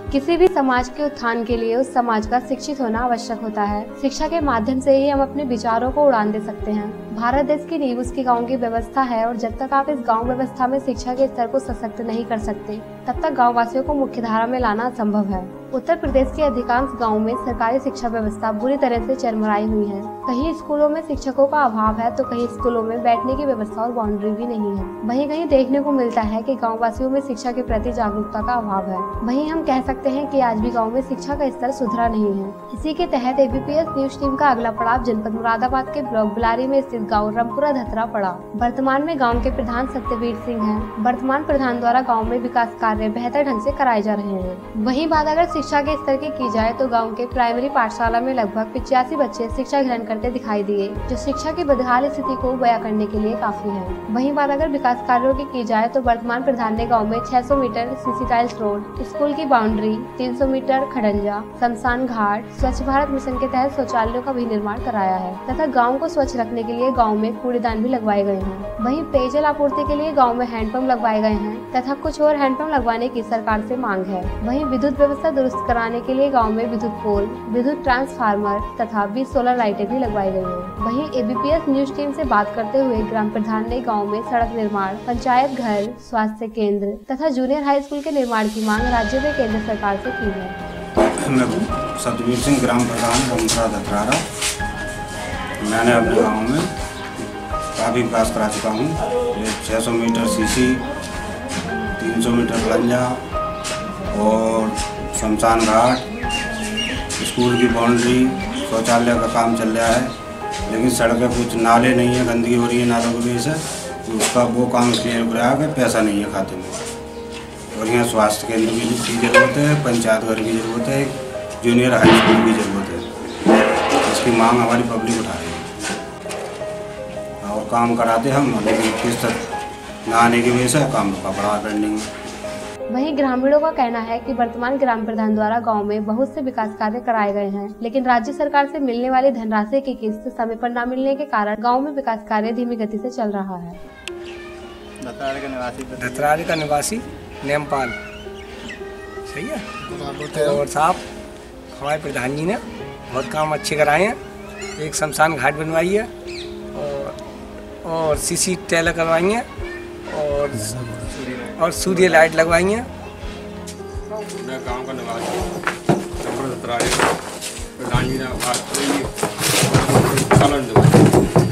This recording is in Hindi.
किसी भी समाज के उत्थान के लिए उस समाज का शिक्षित होना आवश्यक होता है। शिक्षा के माध्यम से ही हम अपने विचारों को उड़ान दे सकते हैं। भारत देश की नींव उसकी गांव की व्यवस्था है और जब तक आप इस गांव व्यवस्था में शिक्षा के स्तर को सशक्त नहीं कर सकते, तब तक गाँव वासियों को मुख्य धारा में लाना असंभव है। उत्तर प्रदेश के अधिकांश गाँव में सरकारी शिक्षा व्यवस्था बुरी तरह से चरमराई हुई है। कहीं स्कूलों में शिक्षकों का अभाव है तो कहीं स्कूलों में बैठने की व्यवस्था और बाउंड्री भी नहीं है। वहीं कहीं देखने को मिलता है कि गाँव वासियों में शिक्षा के प्रति जागरूकता का अभाव है। वहीं हम कह सकते हैं कि आज भी गाँव में शिक्षा का स्तर सुधरा नहीं है। इसी के तहत एबीपीएस न्यूज टीम का अगला पड़ाव जनपद मुरादाबाद के ब्लॉक बिलारी में स्थित गाँव रामपुरा धतरा पड़ा। वर्तमान में गाँव के प्रधान सत्यवीर सिंह हैं। वर्तमान प्रधान द्वारा गाँव में विकास कार्य बेहतर ढंग से कराए जा रहे हैं। वहीं बात अगर शिक्षा के स्तर की जाए तो गांव के प्राइमरी पाठशाला में लगभग 85 बच्चे शिक्षा ग्रहण करते दिखाई दिए, जो शिक्षा की बदहाल स्थिति को बयां करने के लिए काफी है। वहीं बात अगर विकास कार्यों की जाए तो वर्तमान प्रधान ने गांव में 600 metre CC tiles road, school की बाउंड्री, 300 मीटर खड़ंजा, शमशान घाट, स्वच्छ भारत मिशन के तहत शौचालयों का भी निर्माण कराया है तथा गाँव को स्वच्छ रखने के लिए गाँव में कूड़ेदान भी लगवाए गए हैं। वहीं पेयजल आपूर्ति के लिए गाँव में हैंडपंप लगवाए गए हैं तथा कुछ और हैंडपंप लगवाने की सरकार से मांग है। वहीं विद्युत व्यवस्था दुरुस्त कराने के लिए गांव में विद्युत पोल, विद्युत ट्रांसफार्मर तथा 20 सोलर लाइटें भी लगवाई गई हैं। वहीं एबीपीएस न्यूज टीम से बात करते हुए ग्राम प्रधान ने गांव में सड़क निर्माण, पंचायत घर, स्वास्थ्य केंद्र तथा जूनियर हाई स्कूल के निर्माण की मांग राज्य व केंद्र सरकार से की है। मैं सतवीर सिंह, ग्राम प्रधान रामपुरा धतरारा। मैंने अपने गाँव में काफ़ी विकास करा चुका हूँ। 600 मीटर सीसी, 300 मीटर खड़ंजा और शमशान घाट, स्कूल की बाउंड्री, शौचालय का काम चल रहा है। लेकिन सड़कें कुछ नाले नहीं है, गंदगी हो रही है नालों की वजह से, तो उसका वो काम क्लियर करा के पैसा नहीं है खाते में। और यहाँ स्वास्थ्य केंद्र की ज़रूरत है, पंचायत घर की ज़रूरत है, जूनियर हाई स्कूल की ज़रूरत है। इसकी मांग हमारी पब्लिक उठा रही है और काम कराते हम, लेकिन किस तक ना आने की वजह से काम रुका पड़ा पेंडिंग में। वहीं ग्रामीणों का कहना है कि वर्तमान ग्राम प्रधान द्वारा गांव में बहुत से विकास कार्य कराए गए हैं, लेकिन राज्य सरकार से मिलने वाली धनराशि की किस्त समय पर न मिलने के कारण गांव में विकास कार्य धीमी गति से चल रहा है। धतरारे का निवासी नेमपाल, सही है। और साहब हमारे प्रधान जी ने बहुत काम अच्छे कराए हैं। एक शमशान घाट बनवाई है और सीसी टैल करवाई है और सूर्य लाइट लगवाई हैं। मैं गांव का निवासी प्रधान जी ने